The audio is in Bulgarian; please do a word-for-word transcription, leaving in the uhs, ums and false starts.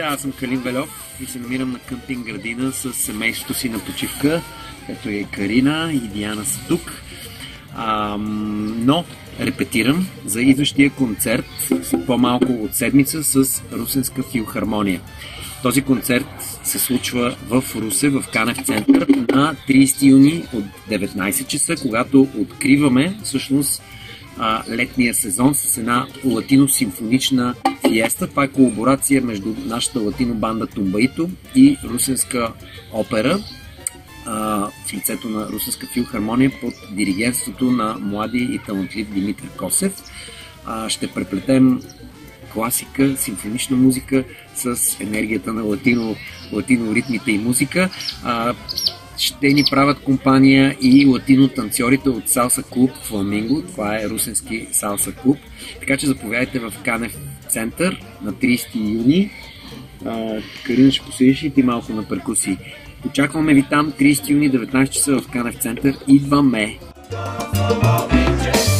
аз съм Калин Вельов и се намирам на къмпинг градина с семейството си на почивка, ето е Карина и Диана са тук. А, но репетирам за идващия концерт по-малко от седмица с Русенска филхармония. Този концерт се случва в Русе, в Канев център на тридесети юни от деветнайсет часа, когато откриваме всъщност летния сезон с една латино-симфонична фиеста. Това е колаборация между нашата латино банда Тумбаито и Русенска опера в лицето на Русенска филхармония под диригентството на млади и талантлив Димитър Косев. Ще преплетем класика, симфонична музика с енергията на латино, латино ритмите и музика. Ще ни правят компания и латино танцорите от Салса клуб Фламинго. Това е русенски салса клуб. Така че заповядайте в Канев център на тридесети юни. Карина, ще поседиш и ти малко на перкусии. Очакваме ви там тридесети юни, деветнайсет часа в Канев център. Идваме!